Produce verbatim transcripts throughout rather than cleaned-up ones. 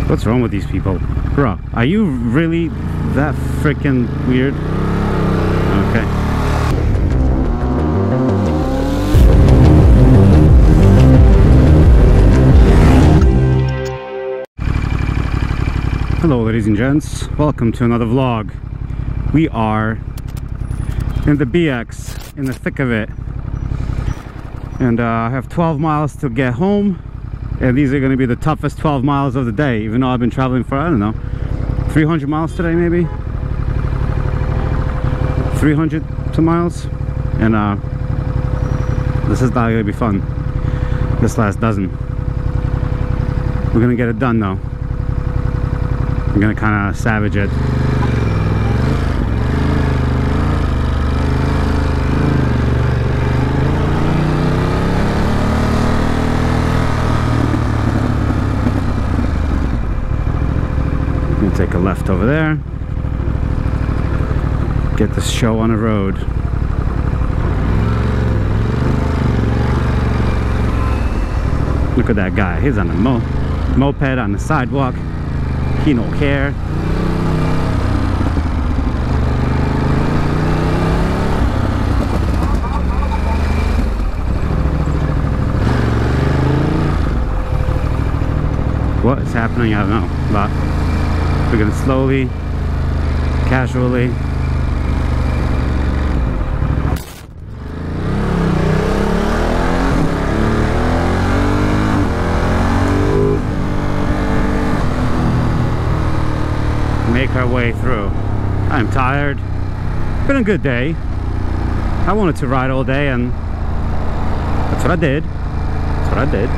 What's wrong with these people? Bro, are you really that freaking weird? Okay. Hello ladies and gents, welcome to another vlog. We are in the B X, in the thick of it. And uh, I have twelve miles to get home. And these are going to be the toughest twelve miles of the day, even though I've been traveling for, I don't know, three hundred miles today maybe? three hundred some miles. And uh, this is not going to be fun, this last dozen. We're going to get it done though. I'm going to kind of savage it. Take a left over there, get this show on the road. Look at that guy, he's on a mo moped on the sidewalk. He don't care. What is happening? I don't know, but we're gonna slowly, casually make our way through. I'm tired. Been a good day. I wanted to ride all day and that's what I did. That's what I did.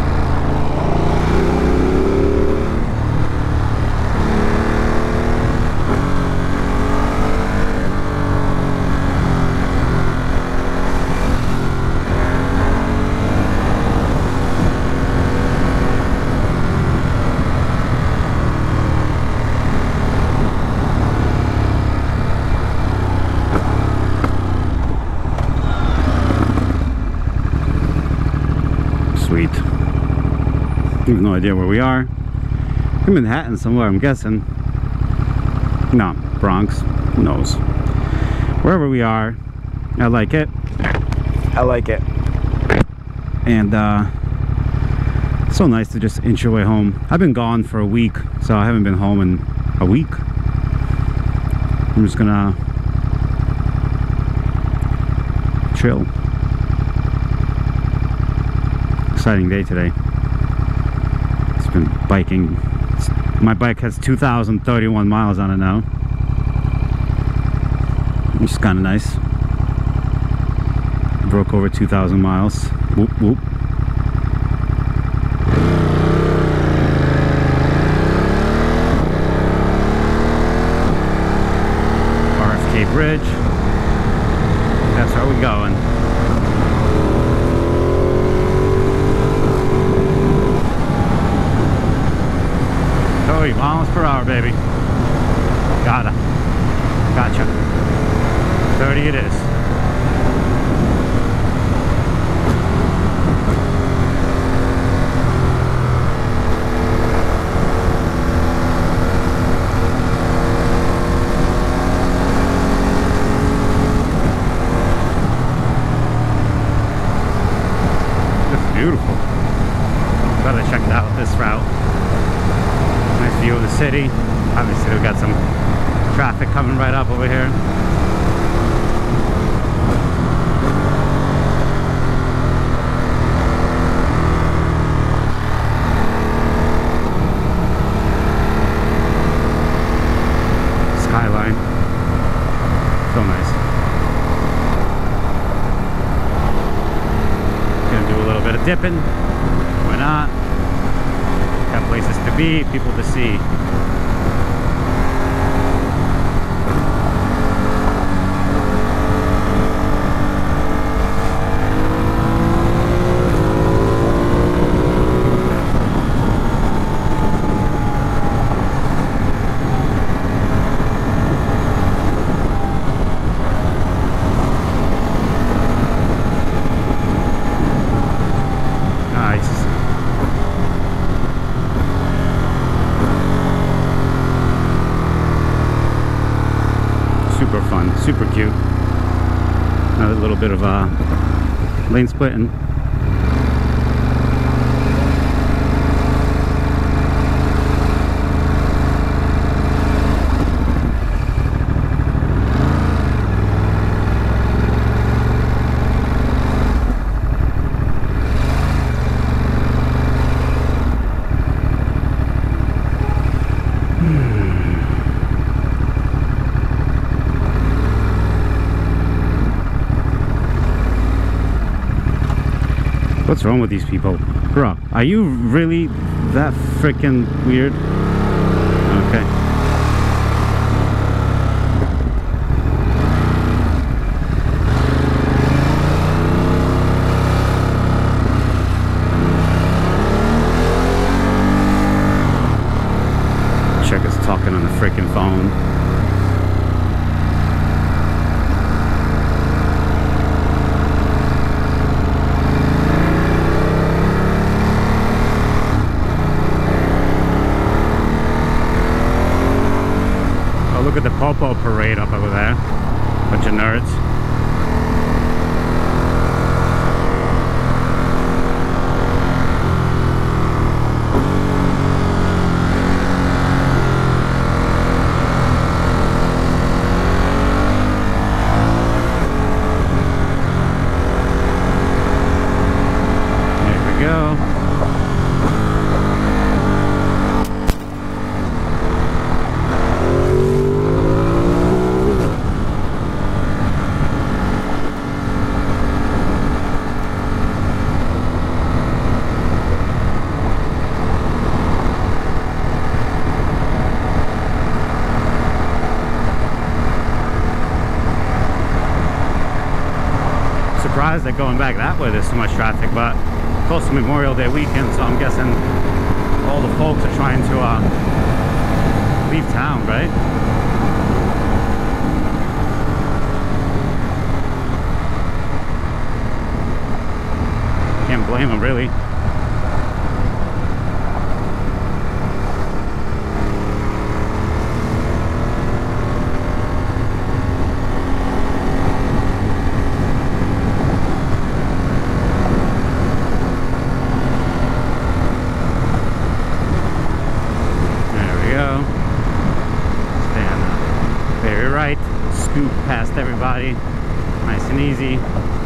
Sweet. I have no idea where we are. In Manhattan somewhere, I'm guessing. No, Bronx. Who knows? Wherever we are, I like it. I like it. And uh, it's so nice to just inch your way home. I've been gone for a week, so I haven't been home in a week. I'm just gonna chill. Exciting day today. It's been biking. My bike has two thousand thirty-one miles on it now, which is kind of nice. Broke over two thousand miles. Whoop whoop. R F K Bridge. That's where we're going. thirty miles per hour, baby. Gotta. Gotcha. thirty it is. It's beautiful. Gotta check out this route. Nice view of the city. Obviously we've got some traffic coming right up over here. Skyline. So nice. Gonna do a little bit of dipping. Why not? Got places to be, people to see. Nice. fun, super cute. Another little bit of uh, lane splitting. What's wrong with these people? Bro, are you really that freaking weird? Okay. Check us talking on the freaking phone. Look at the Popo parade up over there. Bunch of nerds. There we go. Surprised that going back that way there's so much traffic, but close to Memorial Day weekend, so I'm guessing all the folks are trying to uh, leave town, right? Can't blame them, really. Right, scoop past everybody, nice and easy.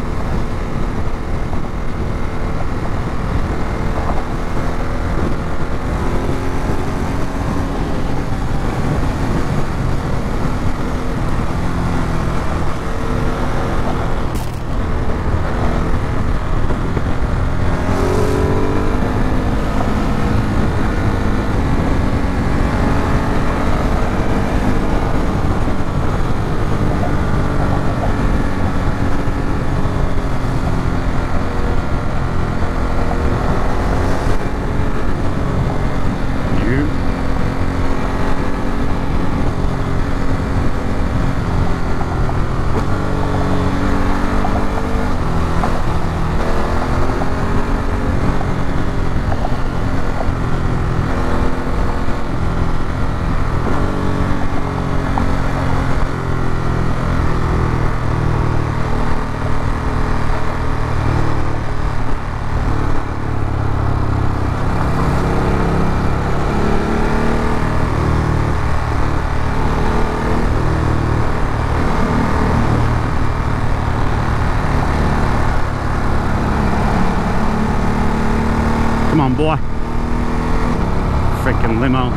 Come on, boy. Freaking limo.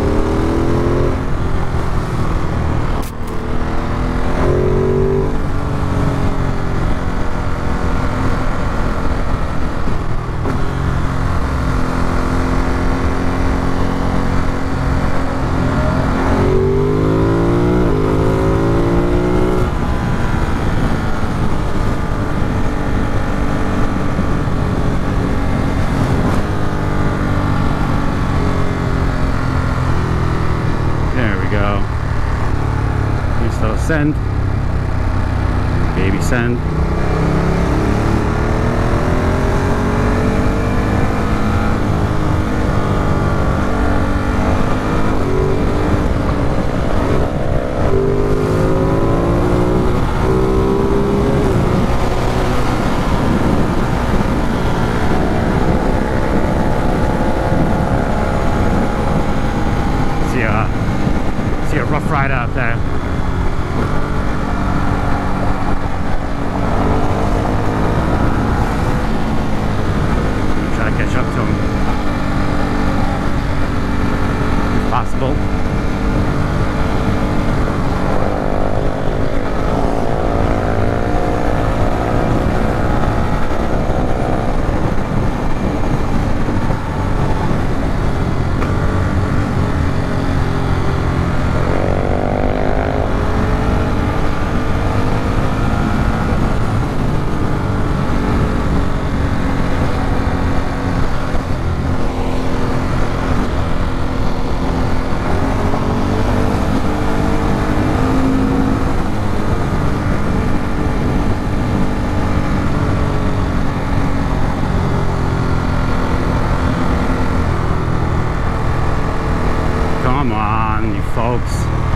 Send, baby send. there. Try to catch up to him. If possible. Come on, you folks.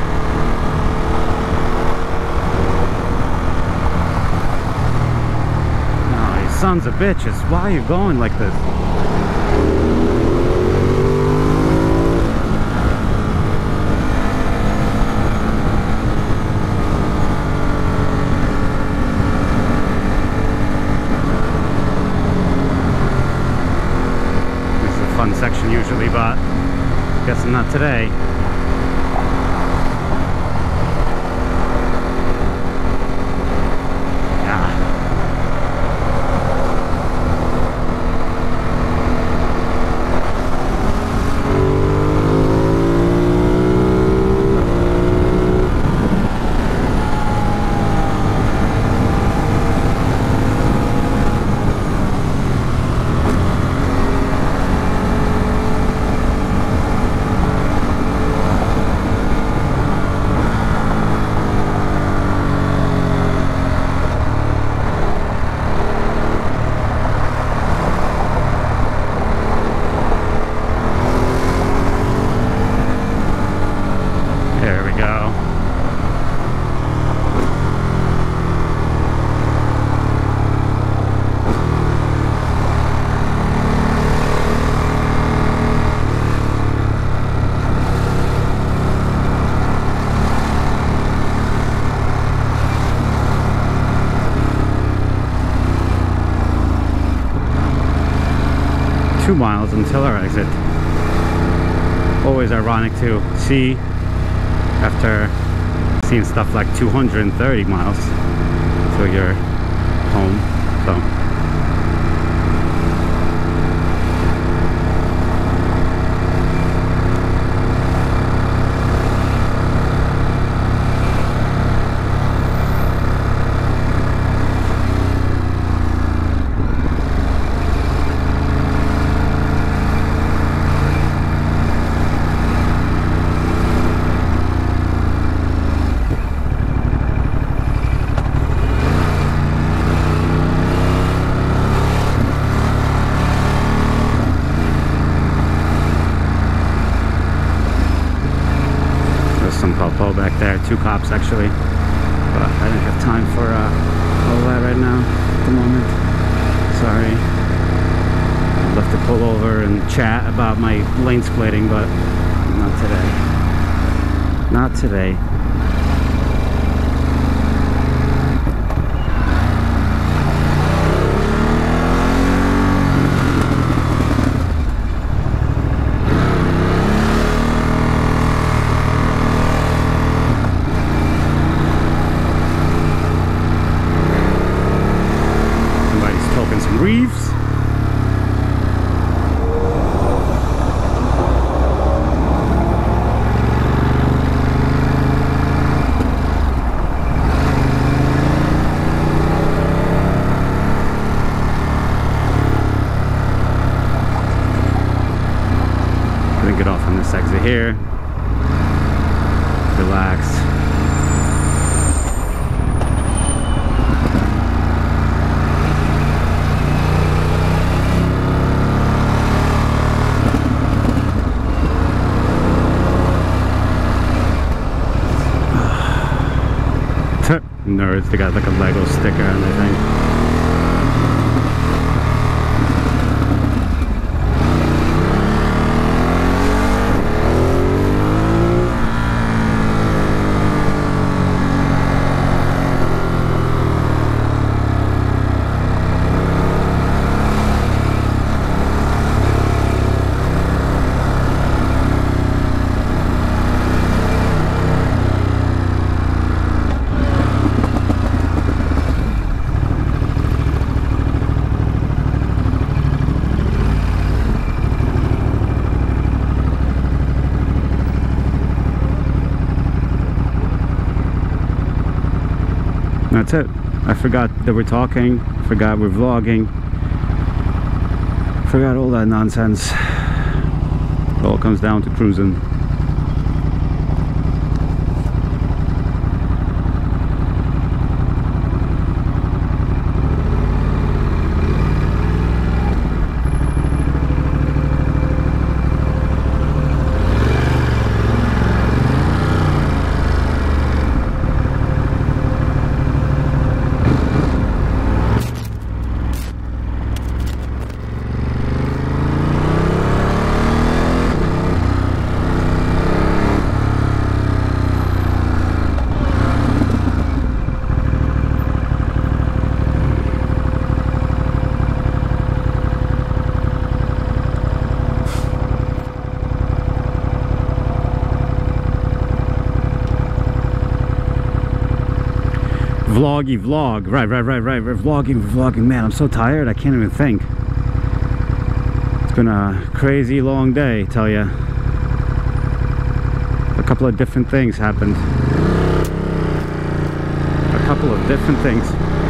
Oh, you sons of bitches. Why are you going like this? This is a fun section usually, but guess not today. Yeah. There we go. Two miles until our exit. Always ironic to see after seeing stuff like two hundred thirty miles till you're home. So some popo back there, two cops actually, but I didn't have time for uh, all that right now at the moment. Sorry. I'd love to pull over and chat about my lane splitting, but not today. Not today. Reeves. Gonna get off on this exit here. Relax. Nerds, they got like a Lego sticker on their thing. That's it. I forgot that we're talking, forgot we're vlogging, forgot all that nonsense. It all comes down to cruising. Vloggy vlog, right, right, right, right, right, vlogging, vlogging, man, I'm so tired, I can't even think. It's been a crazy long day, tell ya. A couple of different things happened. A couple of different things.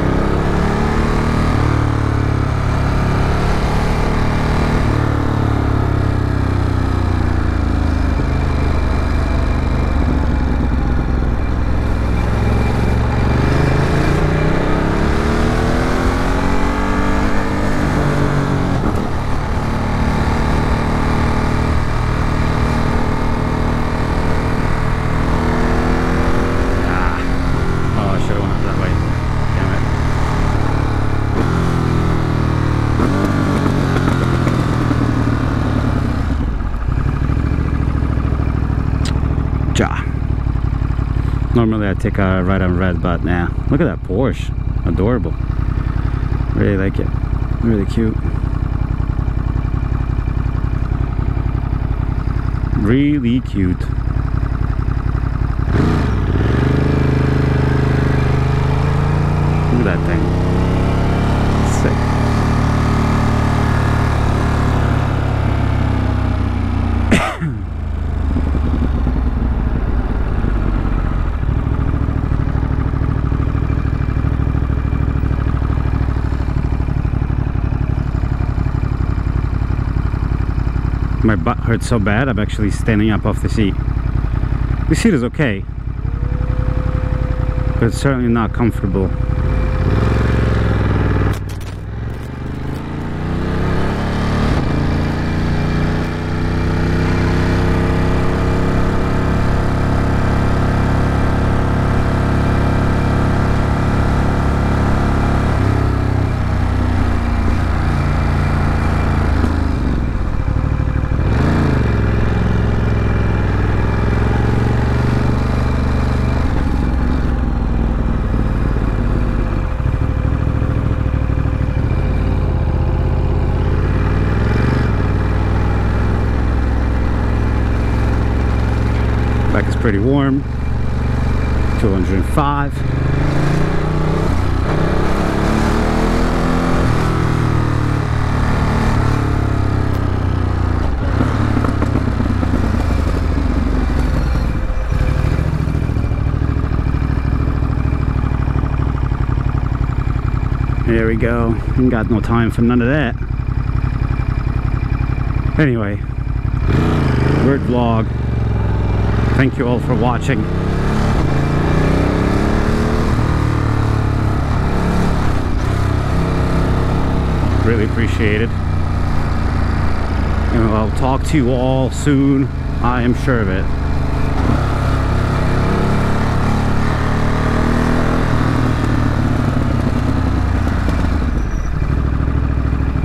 Normally I take a right on red, but nah. Look at that Porsche. Adorable. Really like it. Really cute. Really cute. Look at that thing. Sick. My butt hurts so bad, I'm actually standing up off the seat. The seat is okay, but it's certainly not comfortable. Back is pretty warm. two hundred five. There we go. Ain't got no time for none of that. Anyway, word vlog. Thank you all for watching. Really appreciate it. And I'll talk to you all soon. I am sure of it.